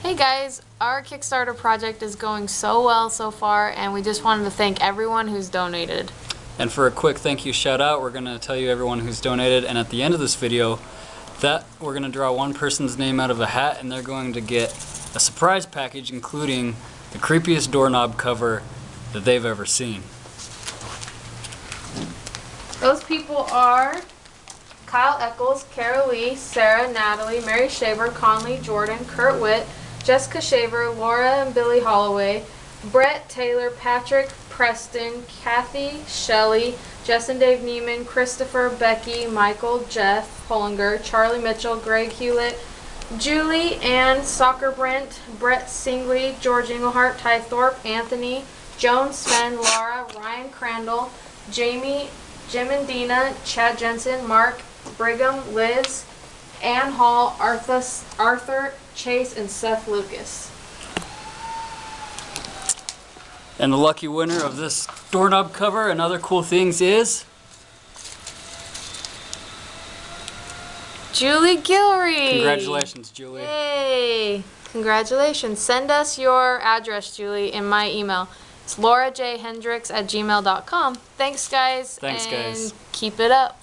Hey guys, our Kickstarter project is going so well so far, and we just wanted to thank everyone who's donated. And for a quick thank you shout out, we're going to tell you everyone who's donated, and at the end of this video, that we're going to draw one person's name out of a hat, and they're going to get a surprise package including the creepiest doorknob cover that they've ever seen. Those people are Kyle Eccles, Kara Lee, Sarah, Natalie, Mary Shaver, Conley, Jordan, Kurt Witt, Jessica Shaver, Laura and Billy Holloway, Brett, Taylor, Patrick, Preston, Kathy, Shelley, Jess and Dave Neiman, Christopher, Becky, Michael, Jeff Hollinger, Charlie Mitchell, Greg Hewlett, Julie, Ann, Soccer Brent, Brett Singley, George Englehart, Ty Thorpe, Anthony, Joan, Sven, Laura, Ryan Crandall, Jamie, Jim and Dina, Chad Jensen, Mark, Brigham, Liz, Ann Hall, Arthur, Chase, and Seth Lucas. And the lucky winner of this doorknob cover and other cool things is Julie Guillory. Congratulations, Julie. Yay! Congratulations. Send us your address, Julie, in my email. It's laurajhendricks@gmail.com. Thanks, guys. Thanks, guys. And keep it up.